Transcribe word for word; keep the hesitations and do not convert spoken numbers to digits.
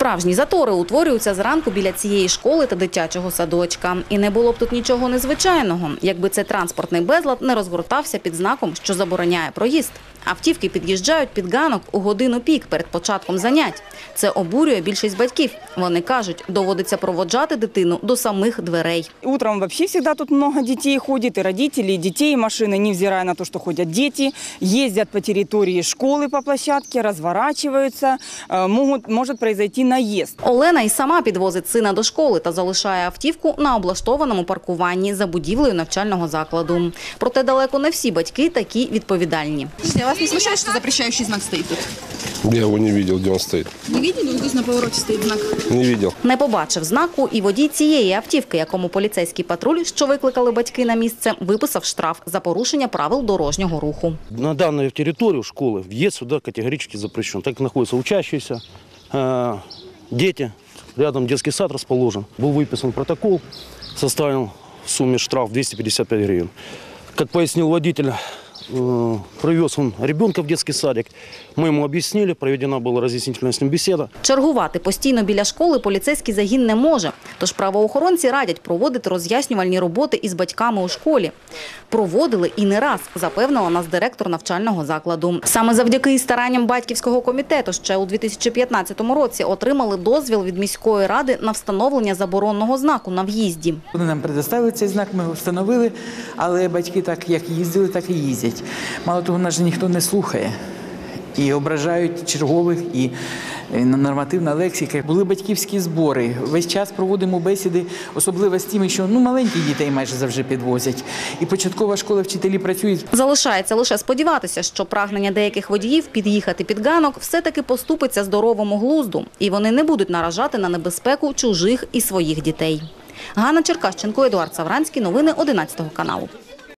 Справжні затори утворюються зранку біля цієї школи та дитячого садочка. І не було б тут нічого незвичайного, якби цей транспортний безлад не розгортався під знаком, що забороняє проїзд. Автівки під'їжджають під ганок у годину пік перед початком занять. Це обурює більшість батьків. Вони кажуть, доводиться проводжати дитину до самих дверей. Утром вообще всегда тут много детей ходит, и родители, и детей, и машины, невзирая на то, что ходят дети, ездят по территории школы по площадке, разворачиваются, могут, может произойти наезд. Олена і сама підвозить сина до школи та залишає автівку на облаштованому паркуванні за будівлею навчального закладу. Проте далеко не всі батьки такі відповідальні. Вас не смущает, что запрещающий знак стоит тут? Я его не видел, где он стоит. Не видели? Вот здесь на повороте стоит знак. Не видел. Не побачив знаку і водій цієї автівки, якому поліцейський патруль, що викликали батьки на місце, виписав штраф за порушення правил дорожнього руху. На данную территорию школы въезд сюда категорически запрещен. Так находятся учащиеся, э, дети, рядом детский сад расположен. Был выписан протокол, составлен в сумме штраф двести пятьдесят пять гривен. Как пояснил водитель, привез он ребенка в детский садик. Мы ему объяснили, проведена была разъяснительная с ним беседа. Чергувати постійно біля школи поліцейський загін не може. Тож правоохоронці радять проводити роз'яснювальні роботи із батьками у школі. Проводили і не раз, запевнила нас директор навчального закладу. Саме завдяки старанням батьківського комітету ще у дві тисячі п'ятнадцятому році отримали дозвіл від міської ради на встановлення заборонного знаку на в'їзді. Вони нам предоставили цей знак, ми його встановили, але батьки так як їздили, так і їздять. Мало того, нас же ніхто не слухає. І ображають чергових, і нормативна лексика. Були батьківські збори. Весь час проводимо бесіди, особливо з тими, що ну, маленьких дітей майже завжди підвозять. І початкова школа, вчителі працюють. Залишається лише сподіватися, що прагнення деяких водіїв під'їхати під ганок все-таки поступиться здоровому глузду. І вони не будуть наражати на небезпеку чужих і своїх дітей. Ганна Черкащенко, Едуард Савранський. Новини одинадцятого каналу.